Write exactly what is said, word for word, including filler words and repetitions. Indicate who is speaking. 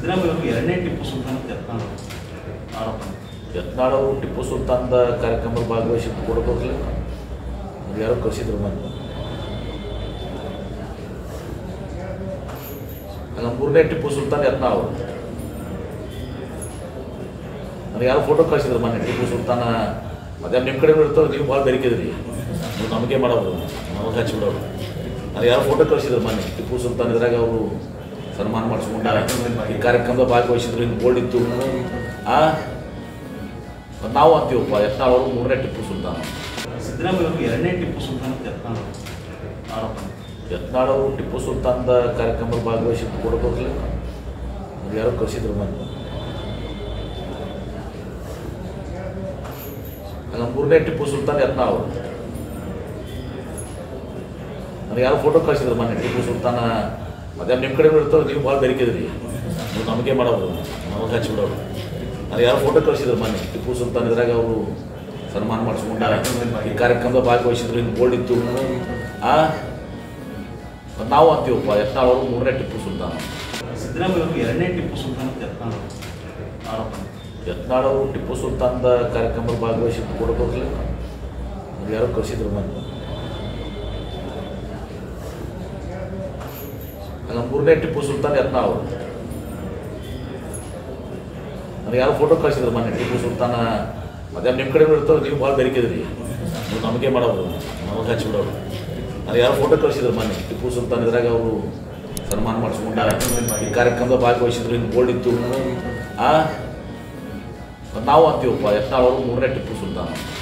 Speaker 1: ಸಿದ್ದರಾಮಯ್ಯ ಅವರು ಎರಡನೇ ಟಿಪ್ಪು ಸುಲ್ತಾನ್ ಅಂತ ಯತ್ನಾಳ್ ಆರೋಪ.
Speaker 2: ಯತ್ನಾಳ್ ಅವರು ಟಿಪ್ಪು ಸುಲ್ತಾನ್ದ ಕಾರ್ಯಕ್ರಮದಲ್ಲಿ ಭಾಗವಹಿಸಿ ಕೊಡಬೇಕಲ್ಲ, ಯಾರೋ ಕಳಿಸಿದ್ರು ಬಂದು. ಅಲ್ಲ, ಮೂರನೇ ಟಿಪ್ಪು ಸುಲ್ತಾನ್ ಯತ್ನಾಳ್ ಅವರು ನನಗೆ ಯಾರೋ ಫೋಟೋ ಕಳಿಸಿದ್ರು ಮೊನ್ನೆ. ಟಿಪ್ಪು ಸುಲ್ತಾನ ಅದೇ ನಿಮ್ಮ ಕಡೆ ಇರ್ತಾವೆ, ನೀವು ಭಾಳ ಬೆರಿಕಿದ್ರಿ, ನೀವು ನಮಗೆ ಮಾಡೋರು, ನಮಗೆ ಹಚ್ಚಿಬಿಡೋರು. ನನಗೆ ಯಾರೋ ಫೋಟೋ ಕಳಿಸಿದ್ರು ಮೊನ್ನೆ. ಟಿಪ್ಪು ಸುಲ್ತಾನ್ ಇದ್ರಾಗ ಅವರು ಸನ್ಮಾನ ಮಾಡಿಸ್ಕೊಂಡ ಈ ಕಾರ್ಯಕ್ರಮದ ಭಾಗವಹಿಸಿದ್ರು, ಹಿಂಗೆ ಬೋರ್ಡ್ ಇತ್ತು. ಆ ನಾವು ಅಂತೀವಪ್ಪ, ಯತ್ನಾಳ್ ಅವರು ಮೂರನೇ ಟಿಪ್ಪು ಸುಲ್ತಾನ್.
Speaker 1: ಸಿದ್ದರಾಮಯ್ಯ ಅವರು ಎರಡನೇ ಟಿಪ್ಪು ಸುಲ್ತಾನ್ ಅಂತ ಯತ್ನಾಳ್ ಆರೋಪ.
Speaker 2: ಯತ್ನಾಳ್ ಅವರು ಟಿಪ್ಪು ಸುಲ್ತಾನ್ದ ಕಾರ್ಯಕ್ರಮದಲ್ಲಿ ಭಾಗವಹಿಸಿ ಕೊಡಬೇಕಲ್ಲ, ಯಾರೋ ಕಳಿಸಿದ್ರು ಬಂದು. ಅಲ್ಲ, ಮೂರನೇ ಟಿಪ್ಪು ಸುಲ್ತಾನ್ ಯತ್ನಾಳ್ ಅವರು ನನಗೆ ಯಾರೋ ಫೋಟೋ ಕಳಿಸಿದ್ರು ಮೊನ್ನೆ. ಟಿಪ್ಪು ಸುಲ್ತಾನ ಅದೇ ನಿಮ್ಮ ಕಡೆ ಇರ್ತಾವೆ, ನೀವು ಭಾಳ ಬೆರಿಕಿದ್ರಿ, ನೀವು ನಮಗೆ ಮಾಡೋರು, ನಮಗೆ ಹಚ್ಚಿಬಿಡೋರು. ನನಗೆ ಯಾರೋ ಫೋಟೋ ಕಳಿಸಿದ್ರು ಮೊನ್ನೆ. ಟಿಪ್ಪು ಸುಲ್ತಾನ್ ಇದ್ರಾಗ ಅವರು ಸನ್ಮಾನ ಮಾಡಿಸ್ಕೊಂಡ ಈ ಕಾರ್ಯಕ್ರಮದ ಭಾಗವಹಿಸಿದ್ರು, ಹಿಂಗೆ ಬೋರ್ಡ್ ಇತ್ತು. ಆ ನಾವು ಅಂತೀವಪ್ಪ, ಯತ್ನಾಳ್ ಅವರು ಮೂರನೇ ಟಿಪ್ಪು ಸುಲ್ತಾನ್.
Speaker 1: ಸಿದ್ದರಾಮಯ್ಯ ಅವರು ಎರಡನೇ ಟಿಪ್ಪು ಸುಲ್ತಾನ್ ಅಂತ ಯತ್ನಾಳ್ ಆರೋಪ.
Speaker 2: ಯತ್ನಾಳ್ ಅವರು ಟಿಪ್ಪು ಸುಲ್ತಾನ್ದ ಕಾರ್ಯಕ್ರಮದಲ್ಲಿ ಭಾಗವಹಿಸಿ ಕೊಡಬೇಕಲ್ಲ, ಯಾರೋ ಕಳಿಸಿದ್ರು ಬಂದು. ಅಲ್ಲ, ಮೂರನೇ ಟಿಪ್ಪು ಸುಲ್ತಾನ್ ಯತ್ನಾಳ್ ಅವರು ನನಗೆ ಯಾರೋ ಫೋಟೋ ಕಳಿಸಿದ್ರು ಮೊನ್ನೆ. ಟಿಪ್ಪು ಸುಲ್ತಾನ ಅದೇ ನಿಮ್ಮ ಕಡೆ ಇರ್ತಾವೆ, ನೀವು ಭಾಳ ಬೆರಿಕಿದ್ರಿ, ನೀವು ನಮಗೆ ಮಾಡೋರು, ನಮಗೆ ಹಚ್ಚಿಬಿಡೋರು. ನನಗೆ ಯಾರೋ ಫೋಟೋ ಕಳಿಸಿದ್ರು ಮೊನ್ನೆ. ಟಿಪ್ಪು ಸುಲ್ತಾನ್ ಇದ್ರಾಗ ಅವರು ಸನ್ಮಾನ ಮಾಡಿಸ್ಕೊಂಡ ಈ ಕಾರ್ಯಕ್ರಮದ ಭಾಗವಹಿಸಿದ್ರು, ಹಿಂಗೆ ಬೋರ್ಡ್ ಇತ್ತು. ಆ ನಾವು ಅಂತೀವಪ್ಪ, ಯತ್ನಾಳ್ ಅವರು ಮೂರನೇ ಟಿಪ್ಪು ಸುಲ್ತಾನ್.